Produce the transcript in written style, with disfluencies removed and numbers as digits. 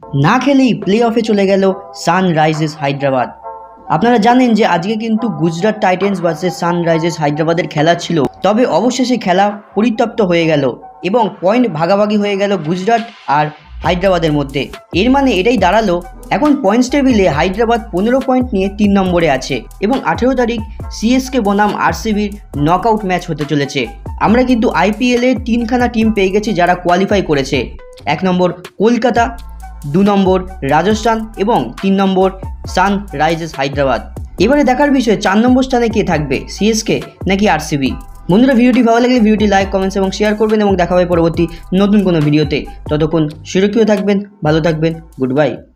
না খেলেই প্লে অফে চলে গেল সানরাইজার্স হায়দ্রাবাদ। আপনারা জানেন যে আজকে কিন্তু গুজরাট টাইটেন্স ভার্সেস সানরাইজার্স হায়দ্রাবাদের খেলা ছিল, তবে অবশেষে খেলা পরিত্যক্ত হয়ে গেল এবং পয়েন্ট ভাগাভাগি হয়ে গেল গুজরাট আর হায়দ্রাবাদের মধ্যে। এর মানে এটাই দাঁড়ালো এখন পয়েন্টস টেবিলে হায়দ্রাবাদ 15 পয়েন্ট নিয়ে 3 নম্বরে আছে এবং 18 তারিখ সিএসকে বনাম আরসিবির নকআউট ম্যাচ হতে চলেছে। আমরা কিন্তু আইপিএলে 3খানা টিম পেয়ে গেছি যারা কোয়ালিফাই করেছে। 1 নম্বর কলকাতা, 2 নম্বর রাজস্থান এবং 3 নম্বর সানরাইজার্স হায়দ্রাবাদ। এবারে দেখার বিষয় 4 নম্বর স্থানে কে থাকবে, সিএসকে নাকি আরসিবি। বন্ধুরা, ভিডিওটি ভালো লাগলে ভিডিওটি লাইক, কমেন্টস এবং শেয়ার করবেন এবং দেখা হবে পরবর্তী নতুন কোনো ভিডিওতে। ততক্ষণ সুরক্ষিত থাকবেন, ভালো থাকবেন, গুড বাই।